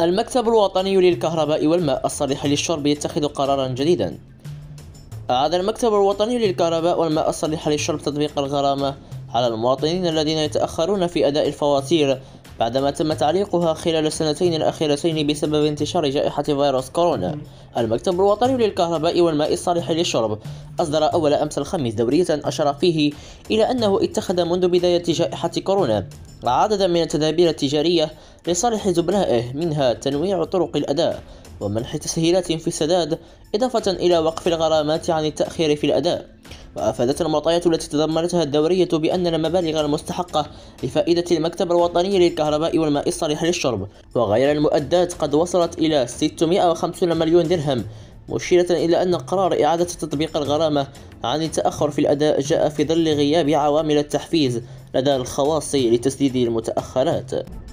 المكتب الوطني للكهرباء والماء الصالح للشرب يتخذ قرارا جديدا. أعاد المكتب الوطني للكهرباء والماء الصالح للشرب تطبيق الغرامة على المواطنين الذين يتأخرون في أداء الفواتير بعدما تم تعليقها خلال السنتين الأخيرتين بسبب انتشار جائحة فيروس كورونا. المكتب الوطني للكهرباء والماء الصالح للشرب أصدر أول أمس الخميس دورية أشار فيه إلى أنه اتخذ منذ بداية جائحة كورونا عددا من التدابير التجارية لصالح زبنائه، منها تنويع طرق الأداء ومنح تسهيلات في السداد، إضافة إلى وقف الغرامات عن التأخير في الأداء. وأفادت المعطيات التي تضمنتها الدورية بأن المبالغ المستحقة لفائدة المكتب الوطني للكهرباء والماء الصالح للشرب وغير المؤدات قد وصلت إلى 650 مليون درهم، مشيرة إلى أن قرار إعادة تطبيق الغرامة عن التأخر في الأداء جاء في ظل غياب عوامل التحفيز لدى الخواص لتسديد المتأخرات.